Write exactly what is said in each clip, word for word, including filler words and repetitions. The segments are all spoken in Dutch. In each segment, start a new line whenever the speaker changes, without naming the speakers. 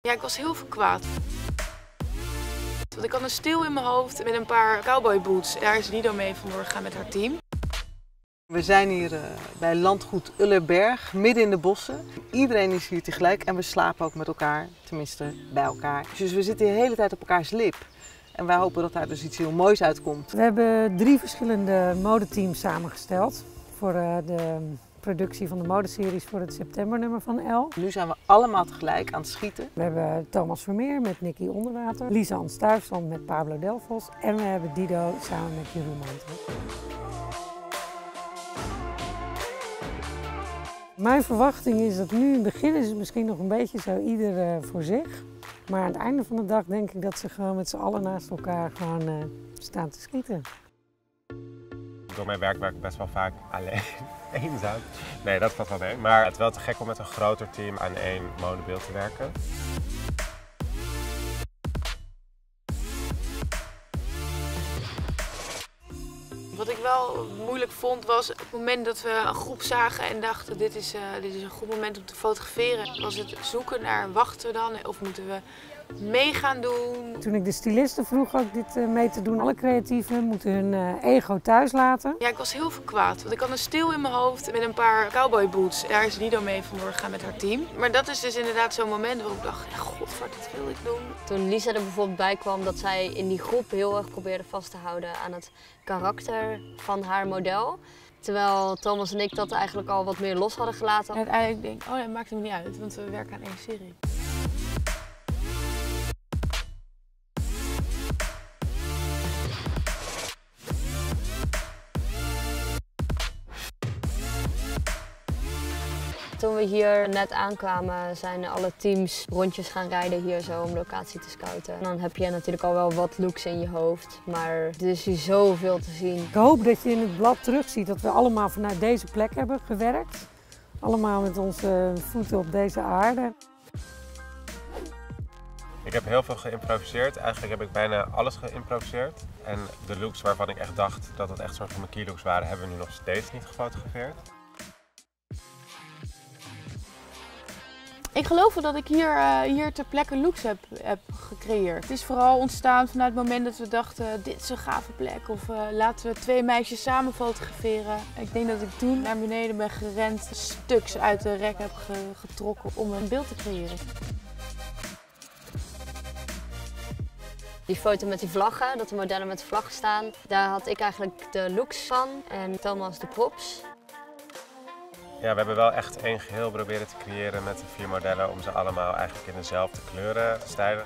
Ja, ik was heel verkwaad. Want ik had een steel in mijn hoofd met een paar cowboyboots. Daar is Lido mee vandoor gegaan met haar team.
We zijn hier uh, bij landgoed Ullerberg, midden in de bossen. Iedereen is hier tegelijk en we slapen ook met elkaar, tenminste bij elkaar. Dus we zitten de hele tijd op elkaars lip. En wij hopen dat daar dus iets heel moois uitkomt.
We hebben drie verschillende modeteams samengesteld voor uh, de productie van de modeseries voor het septembernummer van Elle.
Nu zijn we allemaal tegelijk aan het schieten.
We hebben Thomas Vermeer met Nicky Onderwater, Lisanne Stuyvesant met Pablo Delfos en we hebben Dido samen met Jeroen Mantel. Mijn verwachting is dat nu in het begin is het misschien nog een beetje zo ieder uh, voor zich. Maar aan het einde van de dag denk ik dat ze gewoon met z'n allen naast elkaar gewoon uh, staan te schieten.
Door mijn werk werk ik best wel vaak alleen, eenzaam. Nee, dat valt wel mee. Maar het is wel te gek om met een groter team aan één modebeeld te werken.
Wat ik wel moeilijk vond was op het moment dat we een groep zagen en dachten dit is, uh, dit is een goed moment om te fotograferen. Was het zoeken naar wachten dan of moeten we mee gaan doen?
Toen ik de stylisten vroeg ook dit uh, mee te doen, alle creatieven moeten hun uh, ego thuis laten.
Ja, ik was heel verkwaad, want ik had een steel in mijn hoofd met een paar cowboyboots. Daar is Lido mee vandoor gegaan met haar team. Maar dat is dus inderdaad zo'n moment waarop ik dacht, godver, dit wil ik doen.
Toen Lisa er bijvoorbeeld bij kwam dat zij in die groep heel erg probeerde vast te houden aan het karakter van haar model. Terwijl Thomas en ik dat eigenlijk al wat meer los hadden gelaten.
En uiteindelijk denk ik, oh dat maakt hem niet uit, want we werken aan één serie.
Toen we hier net aankwamen zijn alle teams rondjes gaan rijden hier zo om locatie te scouten. En dan heb je natuurlijk al wel wat looks in je hoofd, maar er is hier zoveel te zien.
Ik hoop dat je in het blad terugziet dat we allemaal vanuit deze plek hebben gewerkt. Allemaal met onze voeten op deze aarde.
Ik heb heel veel geïmproviseerd. Eigenlijk heb ik bijna alles geïmproviseerd. En de looks waarvan ik echt dacht dat het echt soort van mijn key looks waren, hebben we nu nog steeds niet gefotografeerd.
Ik geloof wel dat ik hier, uh, hier ter plekke looks heb, heb gecreëerd. Het is vooral ontstaan vanuit het moment dat we dachten, dit is een gave plek. Of uh, laten we twee meisjes samen fotograferen. Ik denk dat ik toen naar beneden ben gerend, stuks uit de rek heb ge getrokken om een beeld te creëren.
Die foto met die vlaggen, dat de modellen met de vlaggen staan, daar had ik eigenlijk de looks van en Thomas de props.
Ja, we hebben wel echt één geheel proberen te creëren met de vier modellen om ze allemaal eigenlijk in dezelfde kleuren te stijlen.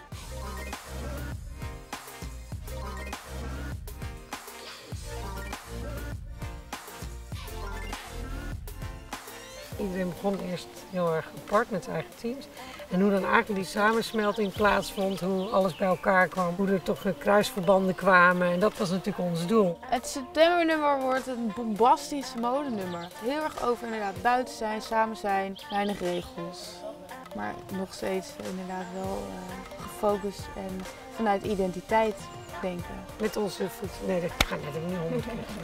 Iedereen begon eerst heel erg apart met zijn eigen teams. En hoe dan eigenlijk die samensmelting plaatsvond, hoe alles bij elkaar kwam, hoe er toch kruisverbanden kwamen. En dat was natuurlijk ons doel.
Het septembernummer wordt een bombastisch modenummer. Heel erg over inderdaad buiten zijn, samen zijn, weinig regels. Maar nog steeds inderdaad wel uh, gefocust en vanuit identiteit denken.
Met onze voeten. Nee, dat gaat net niet honderd keer.